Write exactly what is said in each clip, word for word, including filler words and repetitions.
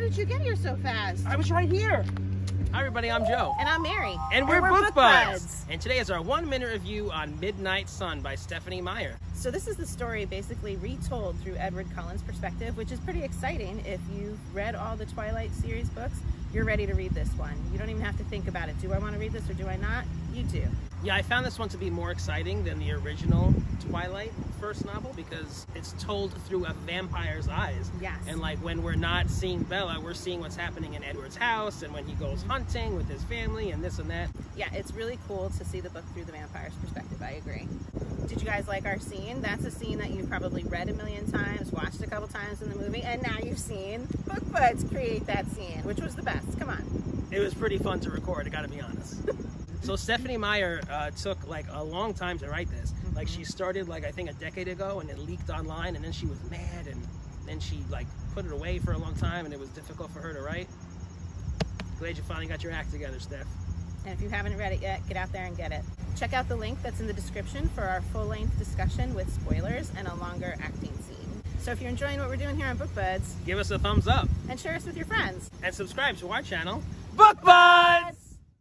did you get here so fast? I was right here. Hi everybody, I'm Joe. And I'm Mary. And we're, and we're Book, Book Buds. Buds. And today is our one minute review on Midnight Sun by Stephenie Meyer. So this is the story basically retold through Edward Cullen's perspective, which is pretty exciting. If you've read all the Twilight series books, you're ready to read this one. You don't even have to think about it. Do I want to read this or do I not? You do. Yeah, I found this one to be more exciting than the original Twilight first novel because it's told through a vampire's eyes. Yes. And like when we're not seeing Bella, we're seeing what's happening in Edward's house and when he goes hunting with his family and this and that. Yeah, it's really cool to see the book through the vampire's perspective. I agree. Did you guys like our scene? That's a scene that you've probably read a million times, watched a couple times in the movie, and now you've seen Book Buds create that scene, which was the best. Come on. It was pretty fun to record, I gotta be honest. So Stephenie Meyer uh, took like a long time to write this. Mm-hmm. Like she started like I think a decade ago and it leaked online and then she was mad and then she like put it away for a long time and it was difficult for her to write. Glad you finally got your act together, Steph. And if you haven't read it yet, get out there and get it. Check out the link that's in the description for our full-length discussion with spoilers and a longer acting scene. So if you're enjoying what we're doing here on Book Buds, give us a thumbs up. And share us with your friends. And subscribe to our channel, Book Buds!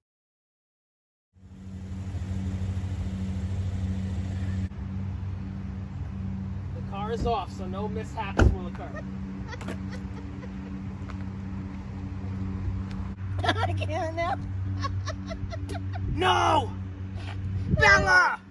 The car is off, so no mishaps will occur. I can't now. No! Bella!